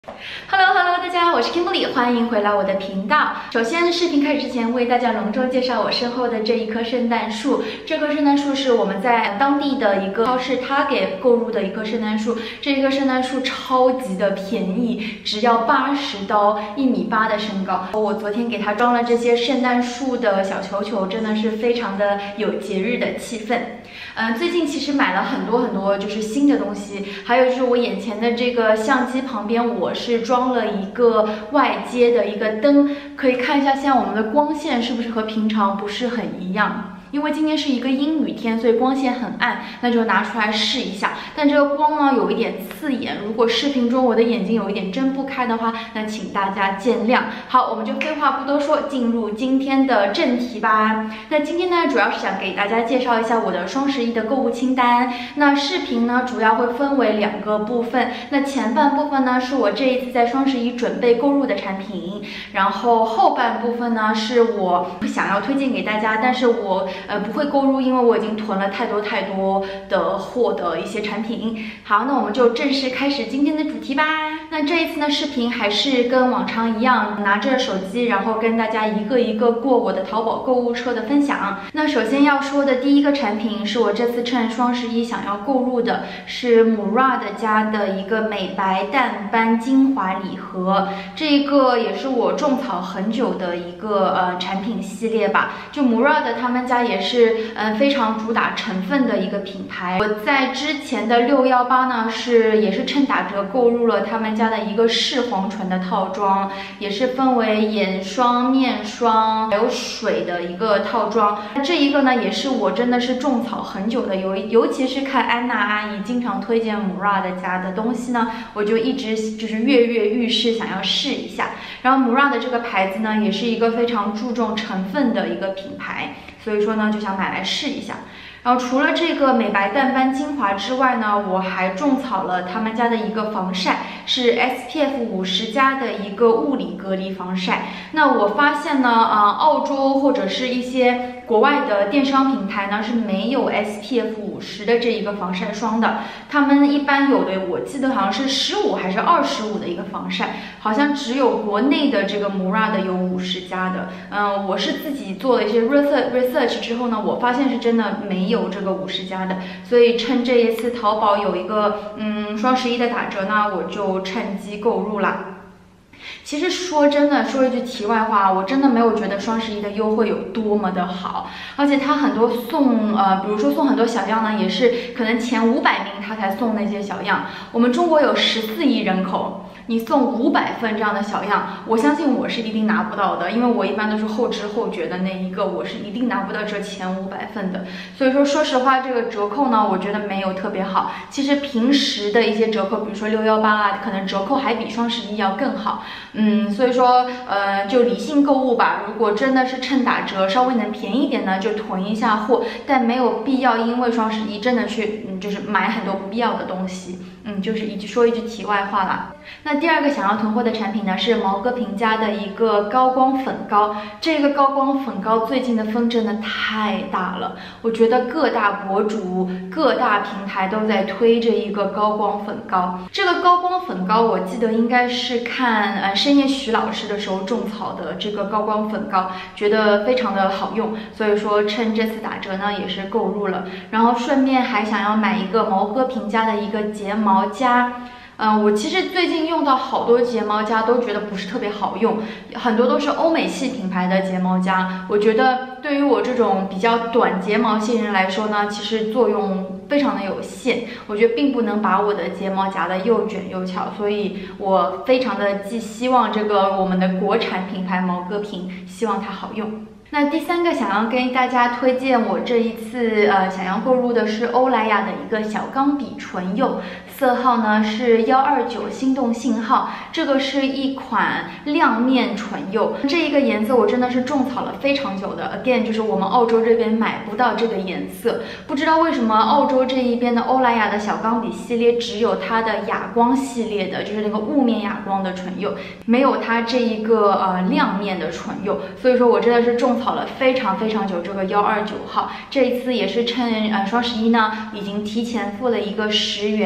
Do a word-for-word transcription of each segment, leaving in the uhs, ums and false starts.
Hello Hello， 大家好，我是 Kimberly， 欢迎回来我的频道。首先，视频开始之前，为大家隆重介绍我身后的这一棵圣诞树。这棵圣诞树是我们在当地的一个超市 Target 购入的一棵圣诞树。这一棵圣诞树超级的便宜，只要八十刀，一米八的身高。我昨天给它装了这些圣诞树的小球球，真的是非常的有节日的气氛。嗯，最近其实买了很多很多就是新的东西，还有就是我眼前的这个相机旁边，我是装了一个外接的一个灯，可以看一下现在我们的光线是不是和平常不是很一样。因为今天是一个阴雨天，所以光线很暗，那就拿出来试一下。但这个光呢有一点刺眼，如果视频中我的眼睛有一点睁不开的话，那请大家见谅。好，我们就废话不多说，进入今天的正题吧。那今天呢，主要是想给大家介绍一下我的双十一的购物清单。那视频呢，主要会分为两个部分。那前半部分呢，是我这一次在双十一准备购入的产品，然后后半部分呢，是我想要推荐给大家，但是我呃，不会购入，因为我已经囤了太多太多的货的一些产品。好，那我们就正式开始今天的主题吧。那这一次呢，视频还是跟往常一样，拿着手机，然后跟大家一个一个过我的淘宝购物车的分享。那首先要说的第一个产品是我这次趁双十一想要购入的，是 Murad 家的一个美白淡斑精华礼盒。这一个也是我种草很久的一个呃产品系列吧。就 Murad 他们家也也是嗯非常主打成分的一个品牌。我在之前的六一八呢是也是趁打折购入了他们家的一个视黄醇的套装，也是分为眼霜、面霜还有水的一个套装。这一个呢也是我真的是种草很久的，尤尤其是看安娜阿姨经常推荐 Murad 家的东西呢，我就一直就是跃跃欲试，想要试一下。然后 Murad 这个牌子呢也是一个非常注重成分的一个品牌，所以说呢就想买来试一下。然后除了这个美白淡斑精华之外呢，我还种草了他们家的一个防晒，是 S P F 五十 加的一个物理隔离防晒。那我发现呢，呃，澳洲或者是一些国外的电商平台呢是没有 S P F 五十 的这一个防晒霜的，他们一般有的我记得好像是十五还是二十五的一个防晒，好像只有国内的这个 Murad 有五十加的。嗯、呃，我是自己做了一些 research research 之后呢，我发现是真的没有。有这个五十加的，所以趁这一次淘宝有一个嗯双十一的打折呢，我就趁机购入了。其实说真的，说一句题外话，我真的没有觉得双十一的优惠有多么的好，而且它很多送呃，比如说送很多小样呢，也是可能前五百名它才送那些小样。我们中国有十四亿人口，你送五百份这样的小样，我相信我是一定拿不到的，因为我一般都是后知后觉的那一个，我是一定拿不到这前五百份的。所以说，说实话，这个折扣呢，我觉得没有特别好。其实平时的一些折扣，比如说六一八啊，可能折扣还比双十一要更好。嗯，所以说，呃，就理性购物吧。如果真的是趁打折，稍微能便宜一点呢，就囤一下货，但没有必要因为双十一真的去，嗯，就是买很多不必要的东西。嗯，就是一句说一句题外话啦。那第二个想要囤货的产品呢，是毛戈平家的一个高光粉膏。这个高光粉膏最近的风真的太大了，我觉得各大博主、各大平台都在推这一个高光粉膏。这个高光粉膏，我记得应该是看呃深夜徐老师的时候种草的这个高光粉膏，觉得非常的好用，所以说趁这次打折呢也是购入了。然后顺便还想要买一个毛戈平家的一个睫毛夹。嗯、呃，我其实最近用到好多睫毛夹都觉得不是特别好用，很多都是欧美系品牌的睫毛夹。我觉得对于我这种比较短睫毛线人来说呢，其实作用非常的有限，我觉得并不能把我的睫毛夹得又卷又翘，所以我非常的寄希望这个我们的国产品牌毛戈平，希望它好用。那第三个想要跟大家推荐，我这一次呃想要购入的是欧莱雅的一个小钢笔唇釉，色号呢是一二九心动信号，这个是一款亮面唇釉，这一个颜色我真的是种草了非常久的 ，again 就是我们澳洲这边买不到这个颜色，不知道为什么澳洲这一边的欧莱雅的小钢笔系列只有它的哑光系列的，就是那个雾面哑光的唇釉，没有它这一个呃亮面的唇釉，所以说我真的是种草了非常非常久这个一二九号，这一次也是趁呃双十一呢，已经提前付了一个十元的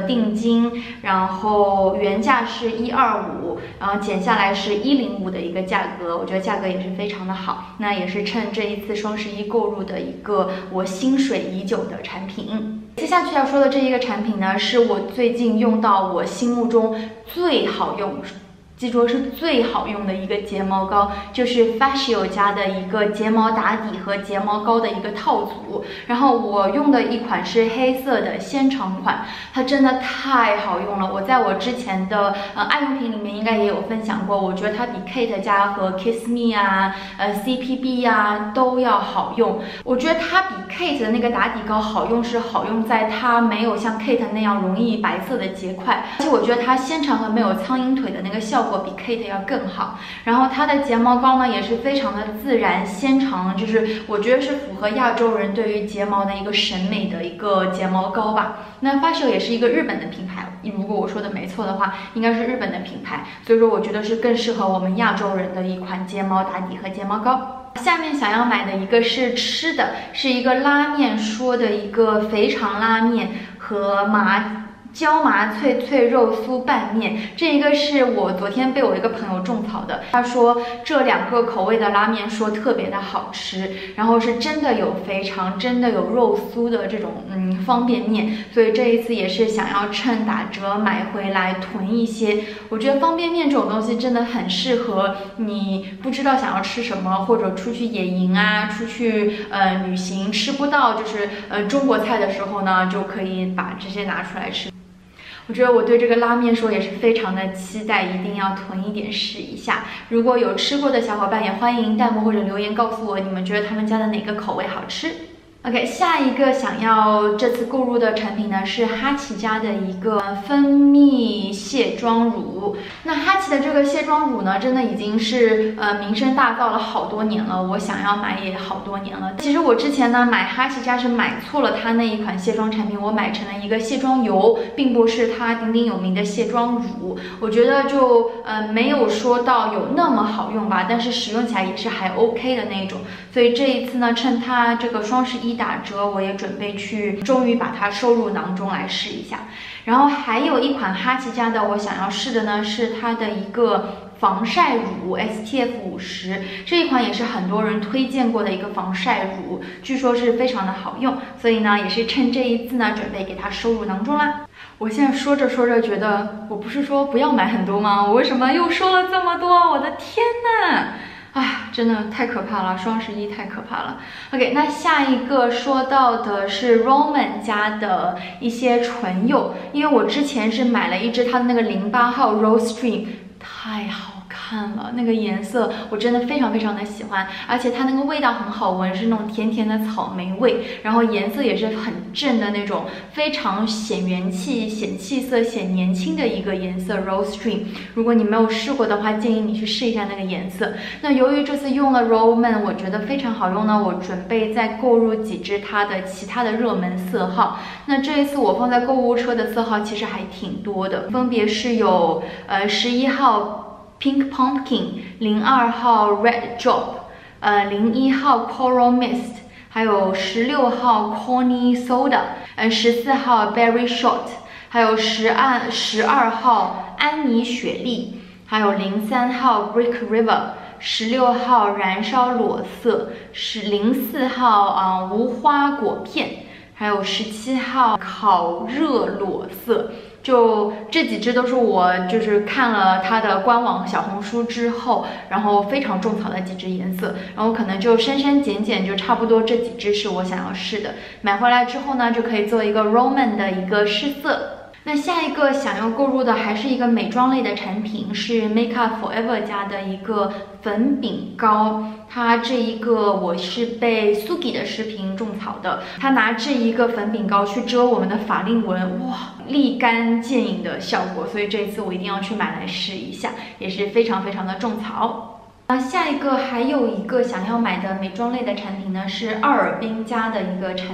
定金，然后原价是一二五，然后减下来是一零五的一个价格，我觉得价格也是非常的好。那也是趁这一次双十一购入的一个我心水已久的产品。接下去要说的这一个产品呢，是我最近用到我心目中最好用。记住是最好用的一个睫毛膏，就是 Facial 家的一个睫毛打底和睫毛膏的一个套组。然后我用的一款是黑色的纤长款，它真的太好用了。我在我之前的呃爱用品里面应该也有分享过，我觉得它比 Kate 家和 Kiss Me 啊、呃 C P B 啊都要好用。我觉得它比 Kate 的那个打底膏好用是好用在它没有像 Kate 那样容易白色的结块，而且我觉得它纤长和没有苍蝇腿的那个效果比 Kate 要更好。然后它的睫毛膏呢也是非常的自然纤长，就是我觉得是符合亚洲人对于睫毛的一个审美的一个睫毛膏吧。那 Facial 也是一个日本的品牌，如果我说的没错的话，应该是日本的品牌，所以说我觉得是更适合我们亚洲人的一款睫毛打底和睫毛膏。下面想要买的一个是吃的，是一个拉面说的一个肥肠拉面和麻椒麻脆脆肉酥拌面，这一个是我昨天被我一个朋友种草的，他说这两个口味的拉面说特别的好吃，然后是真的有肥肠，真的有肉酥的这种嗯方便面，所以这一次也是想要趁打折买回来囤一些。我觉得方便面这种东西真的很适合你不知道想要吃什么，或者出去野营啊，出去呃旅行吃不到就是呃中国菜的时候呢，就可以把这些拿出来吃。我觉得我对这个拉面说也是非常的期待，一定要囤一点试一下。如果有吃过的小伙伴，也欢迎弹幕或者留言告诉我，你们觉得他们家的哪个口味好吃。OK， 下一个想要这次购入的产品呢，是哈奇家的一个分泌卸妆乳。那哈奇的这个卸妆乳呢，真的已经是呃名声大噪了好多年了，我想要买也好多年了。其实我之前呢买哈奇家是买错了它那一款卸妆产品，我买成了一个卸妆油，并不是它鼎鼎有名的卸妆乳。我觉得就呃没有说到有那么好用吧，但是使用起来也是还 OK 的那种。所以这一次呢，趁它这个双十一打折，我也准备去终于把它收入囊中来试一下。然后还有一款哈奇家的我想要试的呢，是它的一个防晒乳 S P F 五十，这一款也是很多人推荐过的一个防晒乳，据说是非常的好用，所以呢也是趁这一次呢准备给它收入囊中啦。我现在说着说着觉得我不是说不要买很多吗？我为什么又说了这么多？我的天呐！啊，真的太可怕了，双十一太可怕了。OK， 那下一个说到的是 Roman 家的一些唇釉，因为我之前是买了一支它的那个零八号 Rose Dream， 太好看了，那个颜色我真的非常非常的喜欢，而且它那个味道很好闻，是那种甜甜的草莓味，然后颜色也是很正的那种，非常显元气、显气色、显年轻的一个颜色 Rose Dream。如果你没有试过的话，建议你去试一下那个颜色。那由于这次用了 Roman， 我觉得非常好用呢，我准备再购入几支它的其他的热门色号。那这一次我放在购物车的色号其实还挺多的，分别是有呃十一号。Pink Pumpkin， 零二号 Red Drop， 呃零一号 Coral Mist， 还有十六号 Corny Soda， 呃十四号 Berry Shot， 还有十二十二号安妮雪莉，还有零三号 Brick River， 十六号燃烧裸色，是零四号啊、呃、无花果片，还有十七号烤热裸色。就这几支都是我就是看了它的官网小红书之后，然后非常种草的几支颜色，然后可能就删删减减，就差不多这几支是我想要试的。买回来之后呢，就可以做一个 Roman 的一个试色。那下一个想要购入的还是一个美妆类的产品，是 Make Up Forever 家的一个粉饼膏。它这一个我是被 Suki 的视频种草的，它拿这一个粉饼膏去遮我们的法令纹，哇，立竿见影的效果，所以这一次我一定要去买来试一下，也是非常非常的种草。啊，下一个还有一个想要买的美妆类的产品呢，是奥尔滨家的一个产品。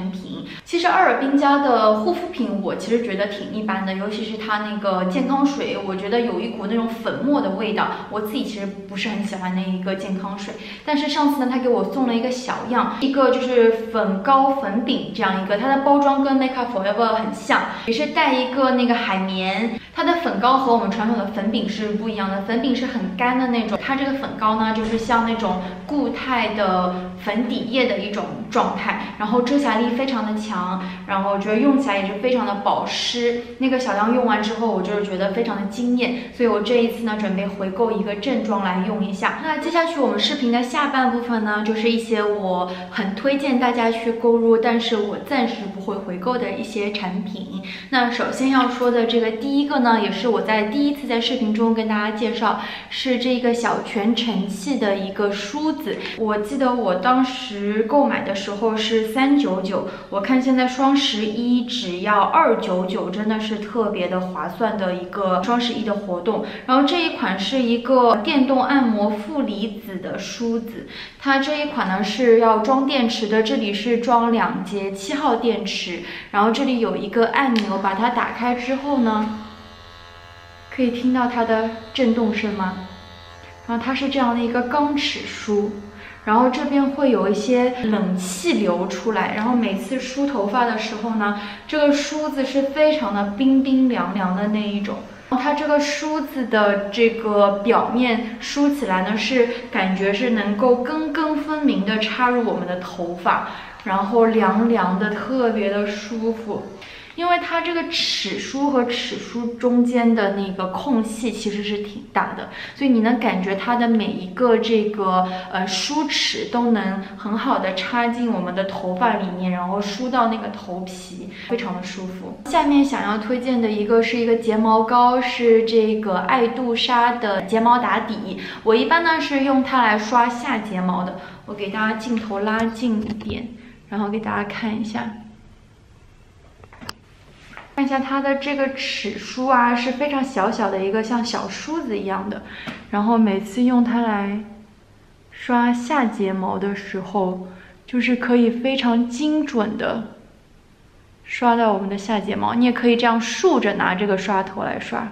其实阿尔滨家的护肤品我其实觉得挺一般的，尤其是它那个健康水，我觉得有一股那种粉末的味道，我自己其实不是很喜欢那一个健康水。但是上次呢，他给我送了一个小样，一个就是粉膏粉饼这样一个，它的包装跟 Make Up Forever 很像，也是带一个那个海绵。它的粉膏和我们传统的粉饼是不一样的，粉饼是很干的那种，它这个粉膏呢就是像那种固态的粉底液的一种状态，然后遮瑕力非常的强，然后我觉得用起来也是非常的保湿。那个小样用完之后，我就是觉得非常的惊艳，所以我这一次呢准备回购一个正装来用一下。那接下去我们视频的下半部分呢，就是一些我很推荐大家去购入，但是我暂时不会回购的一些产品。那首先要说的这个第一个呢，也是我在第一次在视频中跟大家介绍，是这个小泉晨气的一个梳子。我记得我当时购买的时候是三九九，我看现在双十一只要二九九，真的是特别的划算的一个双十一的活动。然后这一款是一个电动按摩负离子的梳子，它这一款呢是要装电池的，这里是装两节七号电池，然后这里有一个按钮，把它打开之后呢，可以听到它的震动声吗？然后它是这样的一个钢齿梳，然后这边会有一些冷气流出来，然后每次梳头发的时候呢，这个梳子是非常的冰冰凉凉的那一种。它这个梳子的这个表面梳起来呢，是感觉是能够根根分明的插入我们的头发，然后凉凉的，特别的舒服。因为它这个齿梳和齿梳中间的那个空隙其实是挺大的，所以你能感觉它的每一个这个呃梳齿都能很好的插进我们的头发里面，然后梳到那个头皮，非常的舒服。下面想要推荐的一个是一个睫毛膏，是这个爱杜莎的睫毛打底。我一般呢是用它来刷下睫毛的，我给大家镜头拉近一点，然后给大家看一下。看一下它的这个齿梳啊，是非常小小的一个像小梳子一样的，然后每次用它来刷下睫毛的时候，就是可以非常精准的刷到我们的下睫毛。你也可以这样竖着拿这个刷头来刷，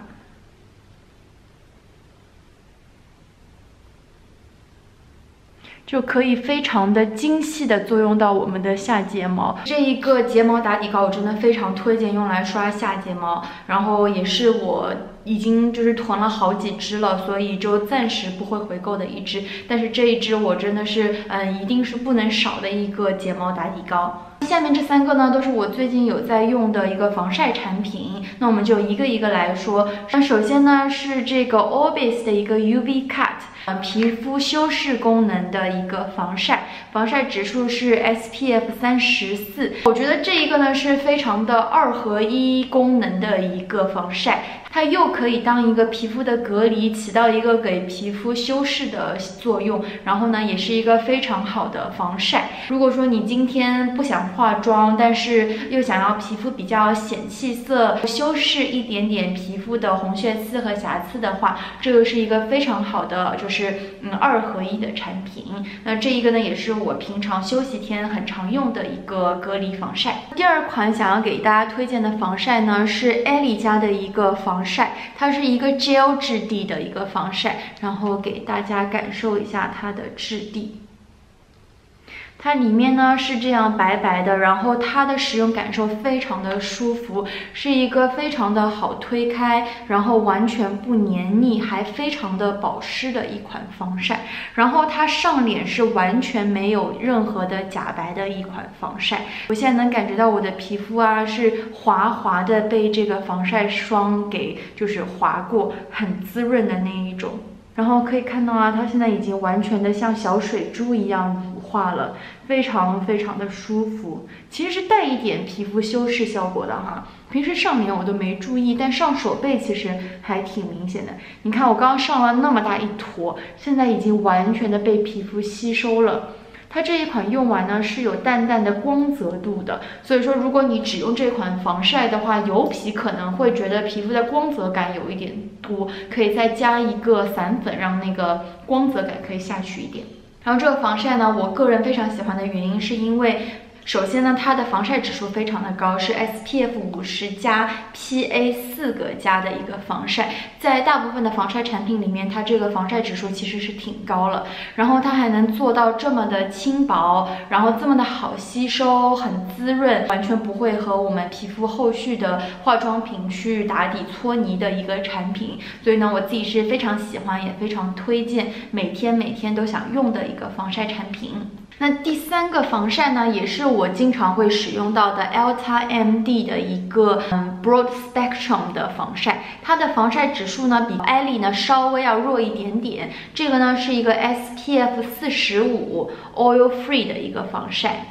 就可以非常的精细的作用到我们的下睫毛。这一个睫毛打底膏我真的非常推荐用来刷下睫毛，然后也是我已经就是囤了好几支了，所以就暂时不会回购的一支。但是这一支我真的是嗯，一定是不能少的一个睫毛打底膏。下面这三个呢，都是我最近有在用的一个防晒产品，那我们就一个一个来说。那首先呢是这个 Orbis 的一个 U V Cut， 呃，皮肤修饰功能的一个防晒，防晒指数是 S P F 三十四。我觉得这一个呢是非常的二合一功能的一个防晒。它又可以当一个皮肤的隔离，起到一个给皮肤修饰的作用，然后呢，也是一个非常好的防晒。如果说你今天不想化妆，但是又想要皮肤比较显气色，修饰一点点皮肤的红血丝和瑕疵的话，这个是一个非常好的，就是嗯二合一的产品。那这一个呢，也是我平常休息天很常用的一个隔离防晒。第二款想要给大家推荐的防晒呢，是 Ellie 家的一个防晒，它是一个 gel 质地的一个防晒，然后给大家感受一下它的质地。它里面呢是这样白白的，然后它的使用感受非常的舒服，是一个非常的好推开，然后完全不黏腻，还非常的保湿的一款防晒。然后它上脸是完全没有任何的假白的一款防晒。我现在能感觉到我的皮肤啊是滑滑的，被这个防晒霜给就是划过，很滋润的那一种。然后可以看到啊，它现在已经完全的像小水珠一样乳化了，非常非常的舒服。其实是带一点皮肤修饰效果的哈，平时上脸我都没注意，但上手背其实还挺明显的。你看我刚刚上了那么大一坨，现在已经完全的被皮肤吸收了。它这一款用完呢是有淡淡的光泽度的，所以说如果你只用这款防晒的话，油皮可能会觉得皮肤的光泽感有一点多，可以再加一个散粉，让那个光泽感可以下去一点。然后这个防晒呢，我个人非常喜欢的原因是因为首先呢，它的防晒指数非常的高，是 S P F 五十加 P A 四个加的一个防晒。在大部分的防晒产品里面，它这个防晒指数其实是挺高了。然后它还能做到这么的轻薄，然后这么的好吸收，很滋润，完全不会和我们皮肤后续的化妆品去打底搓泥的一个产品。所以呢，我自己是非常喜欢，也非常推荐，每天每天都想用的一个防晒产品。那第三个防晒呢，也是我经常会使用到的 Elta M D 的一个嗯 Broad Spectrum 的防晒，它的防晒指数呢比 Ellie 呢稍微要弱一点点。这个呢是一个 S P F 四十五 Oil Free 的一个防晒。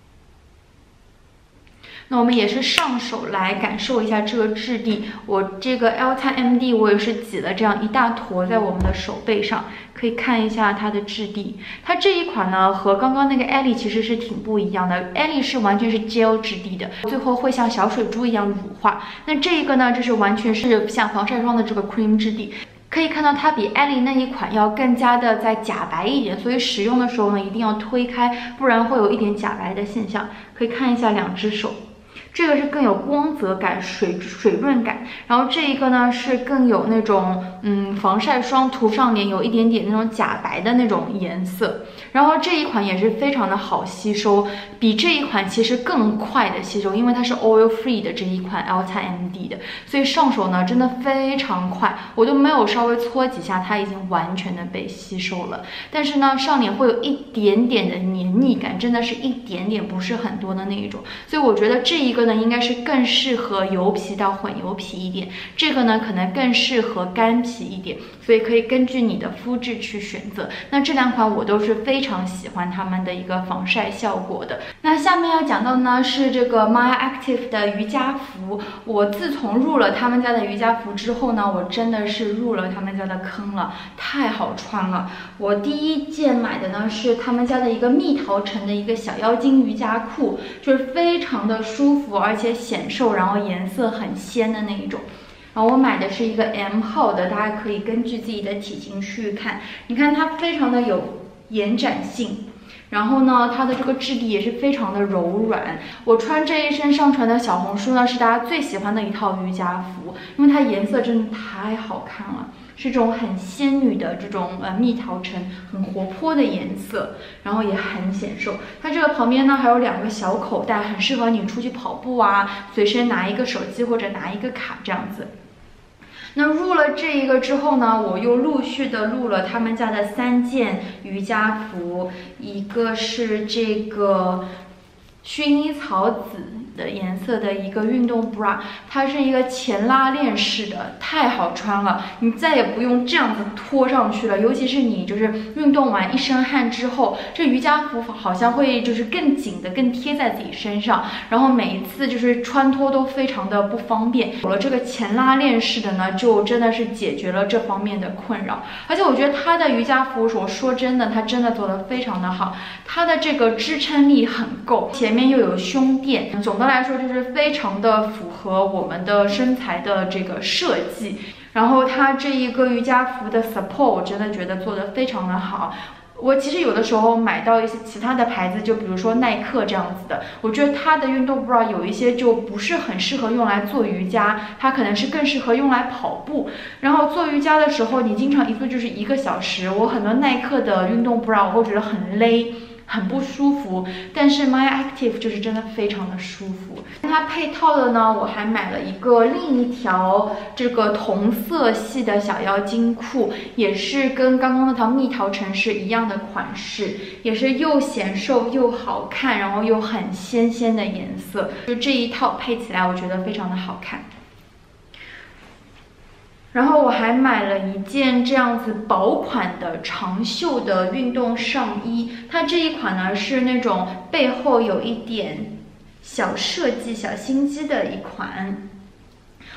那我们也是上手来感受一下这个质地。我这个 Elta M D 我也是挤了这样一大坨在我们的手背上，可以看一下它的质地。它这一款呢和刚刚那个 Ellie 其实是挺不一样的 ，Ellie 是完全是 gel 质地的，最后会像小水珠一样乳化。那这一个呢，就是完全是像防晒霜的这个 cream 质地。可以看到它比 Ellie 那一款要更加的在假白一点，所以使用的时候呢一定要推开，不然会有一点假白的现象。可以看一下两只手。这个是更有光泽感、水水润感，然后这一个呢是更有那种嗯防晒霜涂上脸有一点点那种假白的那种颜色，然后这一款也是非常的好吸收，比这一款其实更快的吸收，因为它是 oil free 的这一款 Elta M D 的，所以上手呢真的非常快，我都没有稍微搓几下，它已经完全的被吸收了。但是呢，上脸会有一点点的黏腻感，真的是一点点，不是很多的那一种，所以我觉得这一个呢应该是更适合油皮到混油皮一点，这个呢可能更适合干皮一点，所以可以根据你的肤质去选择。那这两款我都是非常喜欢它们的一个防晒效果的。那下面要讲到呢是这个 Maya Active 的瑜伽服。我自从入了他们家的瑜伽服之后呢，我真的是入了他们家的坑了，太好穿了。我第一件买的呢是他们家的一个蜜桃橙的一个小妖精瑜伽裤，就是非常的舒服，而且显瘦，然后颜色很鲜的那一种。然后我买的是一个 M 号的，大家可以根据自己的体型去看。你看它非常的有延展性，然后呢，它的这个质地也是非常的柔软。我穿这一身上传的小红书呢，是大家最喜欢的一套瑜伽服，因为它颜色真的太好看了。是这种很仙女的这种呃蜜桃橙，很活泼的颜色，然后也很显瘦。它这个旁边呢还有两个小口袋，很适合你出去跑步啊，随身拿一个手机或者拿一个卡这样子。那入了这一个之后呢，我又陆续的入了他们家的三件瑜伽服，一个是这个薰衣草紫的颜色的一个运动 bra， 它是一个前拉链式的，太好穿了，你再也不用这样子拖上去了。尤其是你就是运动完一身汗之后，这瑜伽服好像会就是更紧的更贴在自己身上，然后每一次就是穿脱都非常的不方便。有了这个前拉链式的呢，就真的是解决了这方面的困扰。而且我觉得它的瑜伽服，我说真的，它真的做得非常的好，它的这个支撑力很够，前面又有胸垫，总的来说就是非常的符合我们的身材的这个设计。然后它这一个瑜伽服的 support 我真的觉得做得非常的好。我其实有的时候买到一些其他的牌子，就比如说耐克这样子的，我觉得它的运动 bra 有一些就不是很适合用来做瑜伽，它可能是更适合用来跑步。然后做瑜伽的时候，你经常一做就是一个小时，我很多耐克的运动 bra 我会觉得很勒，很不舒服，但是 Maya Active 就是真的非常的舒服。它配套的呢，我还买了一个另一条这个同色系的小妖精裤，也是跟刚刚那条蜜桃橙是一样的款式，也是又显瘦又好看，然后又很鲜鲜的颜色，就这一套配起来我觉得非常的好看。然后我还买了一件这样子薄款的长袖的运动上衣，它这一款呢是那种背后有一点小设计、小心机的一款。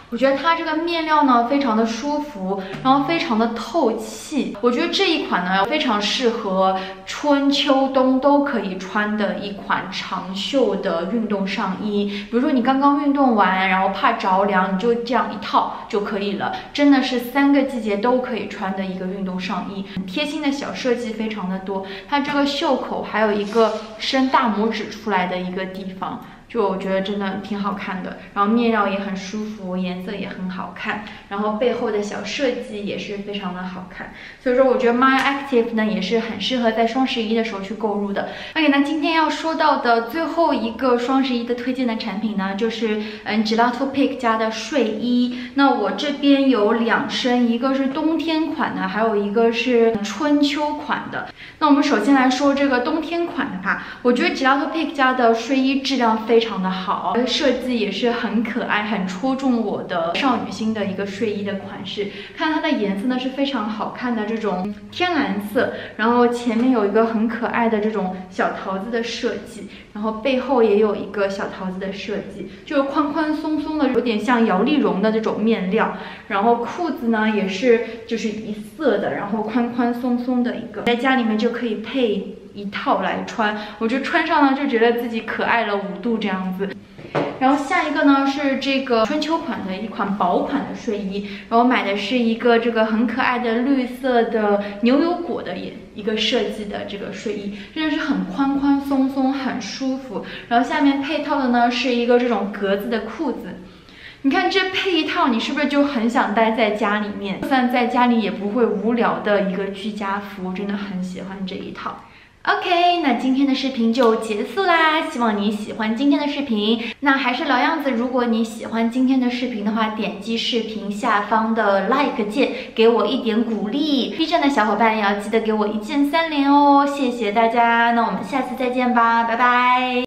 我觉得它这个面料呢非常的舒服，然后非常的透气。我觉得这一款呢非常适合春秋冬都可以穿的一款长袖的运动上衣。比如说你刚刚运动完，然后怕着凉，你就这样一套就可以了。真的是三个季节都可以穿的一个运动上衣，很贴心的小设计非常的多。它这个袖口还有一个伸大拇指出来的一个地方。就我觉得真的挺好看的，然后面料也很舒服，颜色也很好看，然后背后的小设计也是非常的好看，所以说我觉得 Maya Active 呢也是很适合在双十一的时候去购入的。OK， 那今天要说到的最后一个双十一的推荐的产品呢，就是嗯 Gelato Pick 家的睡衣。那我这边有两身，一个是冬天款的，还有一个是春秋款的。那我们首先来说这个冬天款的吧，我觉得 Gelato Pick 家的睡衣质量非常非常的好，设计也是很可爱，很戳中我的少女心的一个睡衣的款式。看它的颜色呢是非常好看的这种天蓝色，然后前面有一个很可爱的这种小桃子的设计，然后背后也有一个小桃子的设计，就是宽宽松松的，有点像摇粒绒的这种面料。然后裤子呢也是就是一色的，然后宽宽松松的一个，在家里面就可以配一套来穿，我就穿上了就觉得自己可爱了五度这样子。然后下一个呢是这个春秋款的一款薄款的睡衣，然后买的是一个这个很可爱的绿色的牛油果的一个设计的这个睡衣，真的是很宽宽松松，很舒服。然后下面配套的呢是一个这种格子的裤子。你看这配一套，你是不是就很想待在家里面？就算在家里也不会无聊的一个居家服，真的很喜欢这一套。OK， 那今天的视频就结束啦，希望你喜欢今天的视频。那还是老样子，如果你喜欢今天的视频的话，点击视频下方的 like 键，给我一点鼓励。B 站的小伙伴也要记得给我一键三连哦，谢谢大家。那我们下次再见吧，拜拜。